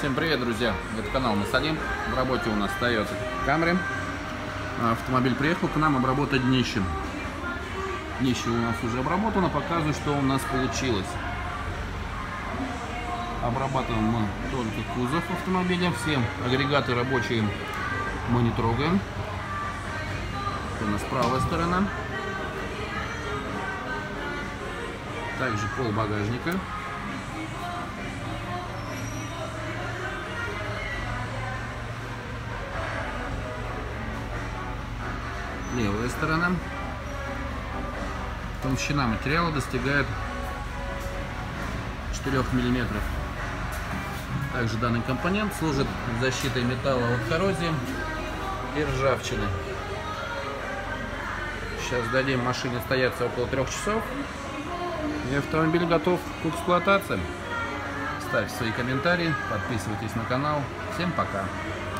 Всем привет, друзья! Это канал Масалим. В работе у нас Toyota Camry. Автомобиль приехал к нам обработать днище. Днище у нас уже обработано. Показываю, что у нас получилось. Обрабатываем мы только кузов автомобиля. Все агрегаты рабочие мы не трогаем. Это у нас правая сторона. Также пол багажника. Левая сторона. Толщина материала достигает 4 мм. Также данный компонент служит защитой металла от коррозии и ржавчины. Сейчас дадим машине стояться около 3 часов. И автомобиль готов к эксплуатации. Ставьте свои комментарии, подписывайтесь на канал. Всем пока!